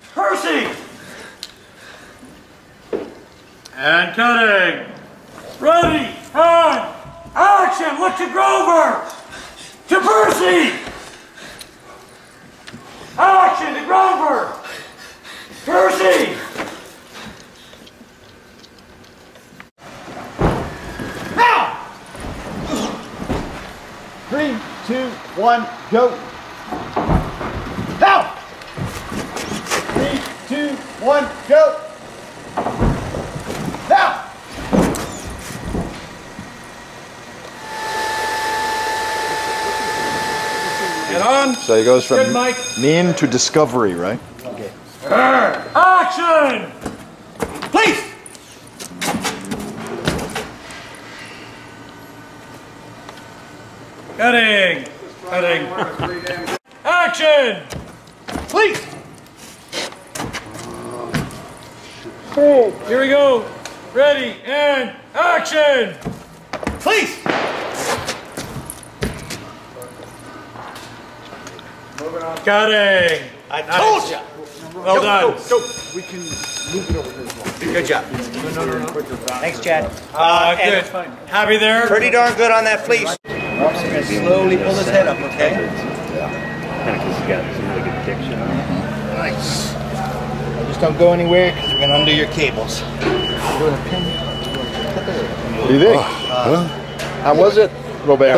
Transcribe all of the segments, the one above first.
Percy! And cutting. Ready, and action! Look to Grover! To Percy! Action to Grover! Percy! Now! 3, 2, 1, go! Now! 3, 2, 1, go! Now! Get on. So he goes from Good, Mike. mean to discovery, right? Okay. Action! Please! Cutting! Cutting! Action! Please! Here we go! Ready, and action! Please! Cutting! I told you! Well done. Go. We can move it over here as well. Good job. No. Thanks, Chad. Good. Happy there? Pretty darn good on that fleece. Rob's going to slowly pull his head up, okay? Kind of because he's got some really good diction. Nice. Just don't go anywhere because we're going to undo your cables. What do you think? How was it, Robert?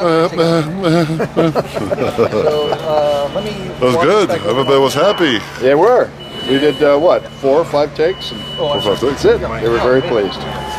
Let me... That was good. Everybody was happy. They were. We did, what, 4 or 5 takes? And 4 or 5 takes. that's it. They were very pleased.